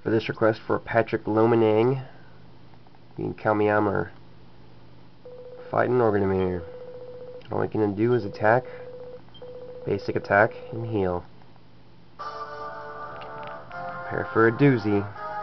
For this request for Patrick Lomanang, being Kalmiyama, fighting Organamir. All I can do is attack, basic attack, and heal. Prepare for a doozy.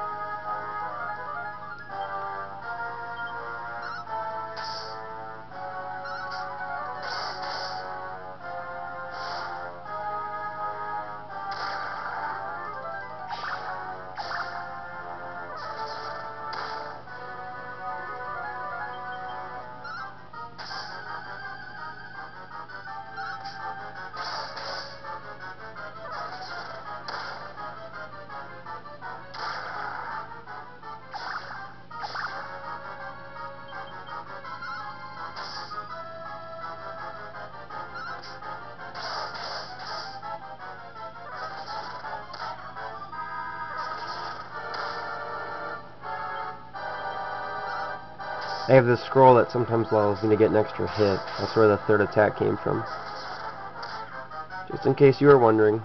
I have this scroll that sometimes allows me to get an extra hit. That's where the third attack came from. Just in case you were wondering.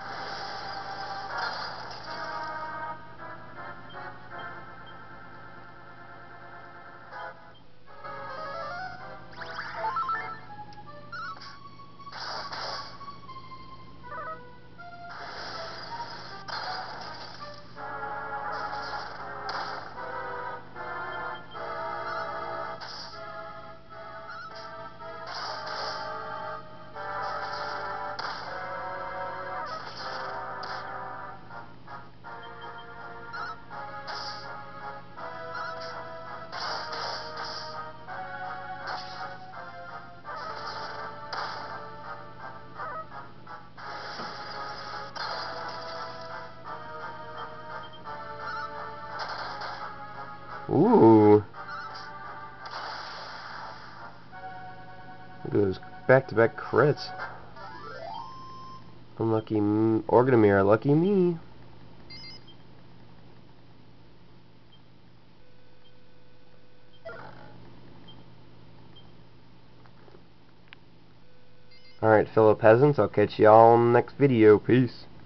Ooh. Goes back-to-back crits. Unlucky Organamir, lucky me. Alright, fellow peasants, I'll catch y'all in the next video. Peace.